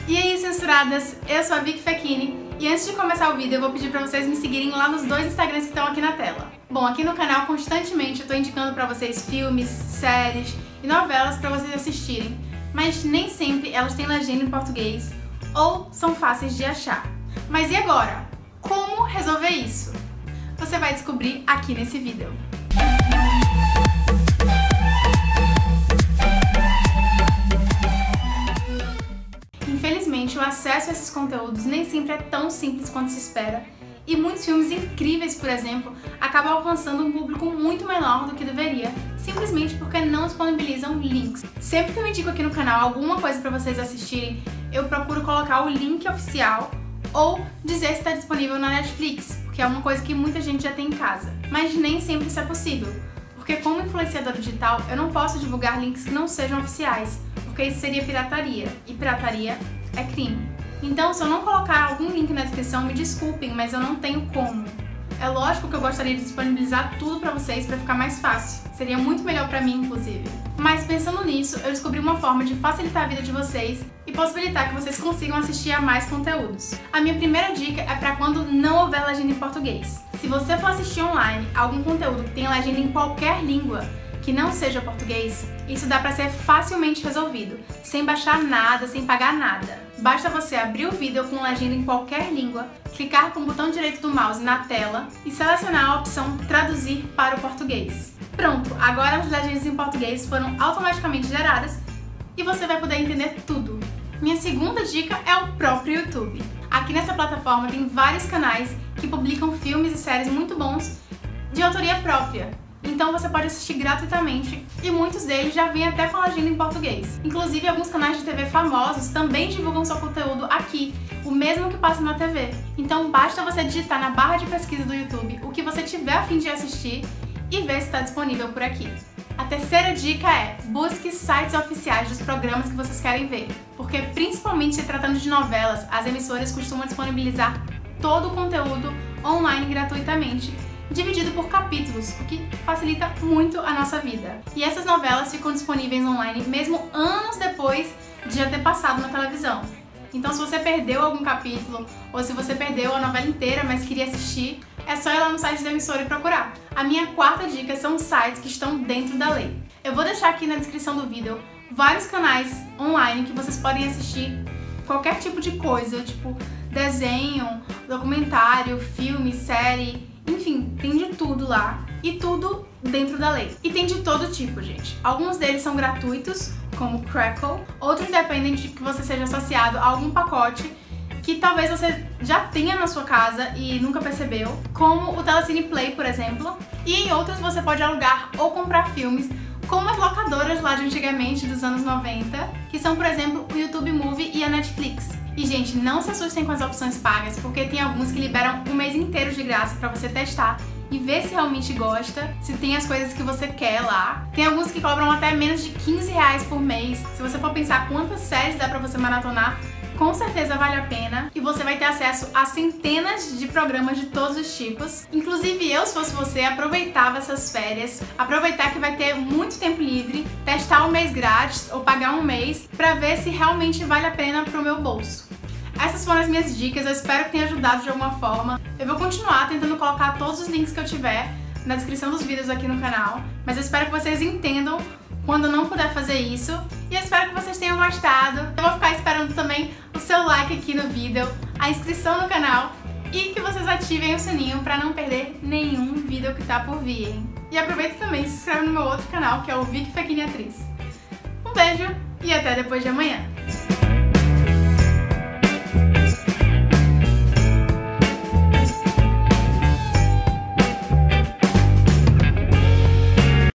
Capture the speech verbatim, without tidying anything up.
E aí, censuradas, eu sou a Vicky Fechini e antes de começar o vídeo eu vou pedir pra vocês me seguirem lá nos dois Instagrams que estão aqui na tela. Bom, aqui no canal constantemente eu tô indicando pra vocês filmes, séries e novelas pra vocês assistirem, mas nem sempre elas têm legenda em português ou são fáceis de achar. Mas e agora? Como resolver isso? Você vai descobrir aqui nesse vídeo. Infelizmente, o acesso a esses conteúdos nem sempre é tão simples quanto se espera, e muitos filmes incríveis, por exemplo, acabam alcançando um público muito menor do que deveria, simplesmente porque não disponibilizam links. Sempre que eu indico aqui no canal alguma coisa para vocês assistirem, eu procuro colocar o link oficial ou dizer se está disponível na Netflix, porque é uma coisa que muita gente já tem em casa. Mas nem sempre isso é possível, porque como influenciadora digital eu não posso divulgar links que não sejam oficiais, porque isso seria pirataria, e pirataria é crime. Então, se eu não colocar algum link na descrição, me desculpem, mas eu não tenho como. É lógico que eu gostaria de disponibilizar tudo pra vocês pra ficar mais fácil. Seria muito melhor pra mim, inclusive. Mas pensando nisso, eu descobri uma forma de facilitar a vida de vocês e possibilitar que vocês consigam assistir a mais conteúdos. A minha primeira dica é pra quando não houver legenda em português. Se você for assistir online algum conteúdo que tenha legenda em qualquer língua, que não seja português, isso dá pra ser facilmente resolvido, sem baixar nada, sem pagar nada. Basta você abrir o vídeo com legenda em qualquer língua, clicar com o botão direito do mouse na tela e selecionar a opção Traduzir para o português. Pronto, agora as legendas em português foram automaticamente geradas e você vai poder entender tudo. Minha segunda dica é o próprio YouTube. Aqui nessa plataforma tem vários canais que publicam filmes e séries muito bons de autoria própria. Então você pode assistir gratuitamente e muitos deles já vêm até com a legenda em português. Inclusive alguns canais de T V famosos também divulgam seu conteúdo aqui, o mesmo que passa na T V. Então basta você digitar na barra de pesquisa do YouTube o que você tiver a fim de assistir e ver se está disponível por aqui. A terceira dica é: busque sites oficiais dos programas que vocês querem ver, porque principalmente se tratando de novelas, as emissoras costumam disponibilizar todo o conteúdo online gratuitamente, dividido por capítulos, o que facilita muito a nossa vida. E essas novelas ficam disponíveis online mesmo anos depois de já ter passado na televisão. Então se você perdeu algum capítulo, ou se você perdeu a novela inteira, mas queria assistir, é só ir lá no site da emissora e procurar. A minha quarta dica são sites que estão dentro da lei. Eu vou deixar aqui na descrição do vídeo vários canais online que vocês podem assistir qualquer tipo de coisa, tipo desenho, documentário, filme, série, enfim, tem de tudo lá e tudo dentro da lei. E tem de todo tipo, gente. Alguns deles são gratuitos, como Crackle, outros dependem de que você seja associado a algum pacote que talvez você já tenha na sua casa e nunca percebeu, como o Telecine Play, por exemplo. E em outros você pode alugar ou comprar filmes, como as locadoras lá de antigamente, dos anos noventa, que são, por exemplo, o YouTube Movie e a Netflix. E, gente, não se assustem com as opções pagas, porque tem alguns que liberam um mês inteiro de graça pra você testar e ver se realmente gosta, se tem as coisas que você quer lá. Tem alguns que cobram até menos de quinze reais por mês. Se você for pensar quantas séries dá pra você maratonar, com certeza vale a pena e você vai ter acesso a centenas de programas de todos os tipos. Inclusive eu, se fosse você, aproveitava essas férias, aproveitar que vai ter muito tempo livre, testar um mês grátis ou pagar um mês pra ver se realmente vale a pena pro meu bolso. Essas foram as minhas dicas, eu espero que tenha ajudado de alguma forma. Eu vou continuar tentando colocar todos os links que eu tiver na descrição dos vídeos aqui no canal, mas eu espero que vocês entendam quando eu não puder fazer isso, e eu espero que vocês tenham gostado. Eu vou ficar esperando também o seu like aqui no vídeo, a inscrição no canal e que vocês ativem o sininho para não perder nenhum vídeo que tá por vir, hein? E aproveita também e se inscreve no meu outro canal, que é o Vicky Fechini Atriz. Um beijo e até depois de amanhã!